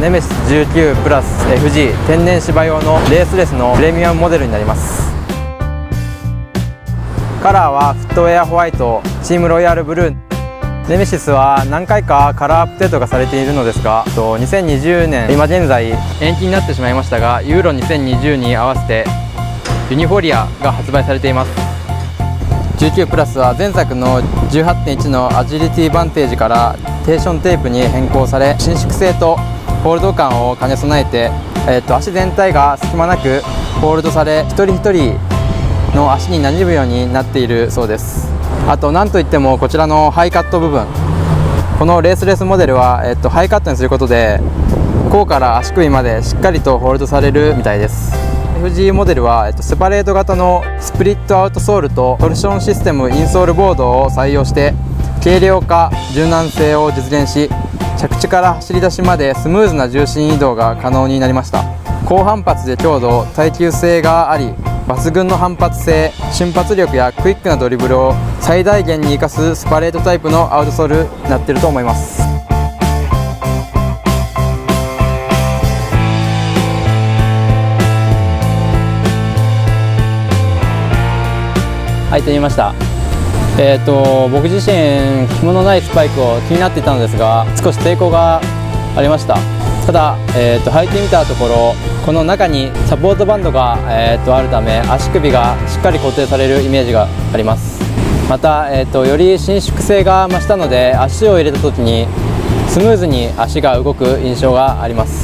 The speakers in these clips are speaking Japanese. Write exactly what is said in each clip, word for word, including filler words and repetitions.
ネメシスじゅうきゅうプラス エフジー 天然芝用のレースレスのプレミアムモデルになります。カラーはフットウェアホワイト、チームロイヤルブルー。ネメシスは何回かカラーアップデートがされているのですが、にせんにじゅうねん今現在延期になってしまいましたが、ユーロにせんにじゅうに合わせてユニフォリアが発売されています。じゅうきゅうプラスは前作の じゅうはちてんいち のアジリティバンテージからテーションテープに変更され、伸縮性とホールド感を兼ね備えて、えー、と足全体が隙間なくホールドされ、一人一人の足に馴染むようになっているそうです。あと何といってもこちらのハイカット部分、このレースレスモデルは、えっと、ハイカットにすることで甲から足首までしっかりとホールドされるみたいです。 エフジー モデルは、えっと、セパレート型のスプリットアウトソールとトルションシステムインソールボードを採用して軽量化柔軟性を実現し、着地から走り出しまでスムーズな重心移動が可能になりました。高反発で強度、耐久性があり、抜群の反発性、瞬発力やクイックなドリブルを最大限に生かすスパレートタイプのアウトソールになっていると思います。履いてみました。えーと僕自身紐のないスパイクを気になっていたのですが、少し抵抗がありました。ただ、えーと履いてみたところ、この中にサポートバンドが、えーとあるため足首がしっかり固定されるイメージがあります。また、えーとより伸縮性が増したので、足を入れた時にスムーズに足が動く印象があります。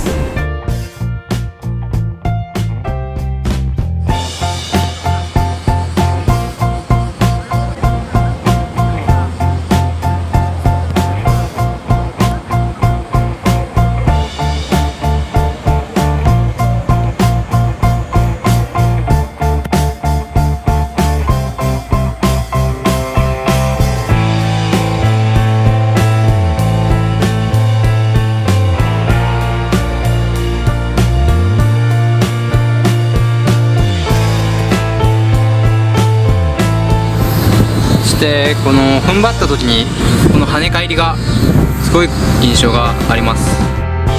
でこの踏ん張った時にこの跳ね返りがすごい印象があります。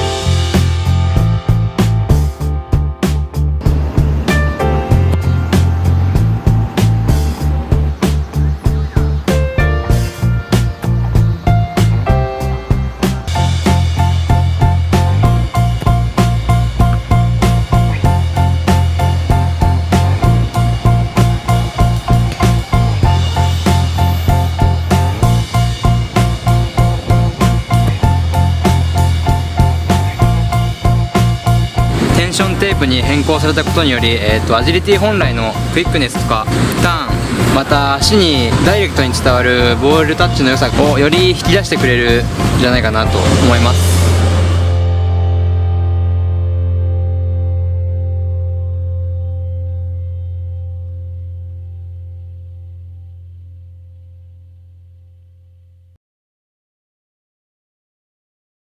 テンションテープに変更されたことにより、えー、とアジリティ本来のクイックネスとかターン、また足にダイレクトに伝わるボールタッチの良さをより引き出してくれるんじゃないかなと思います。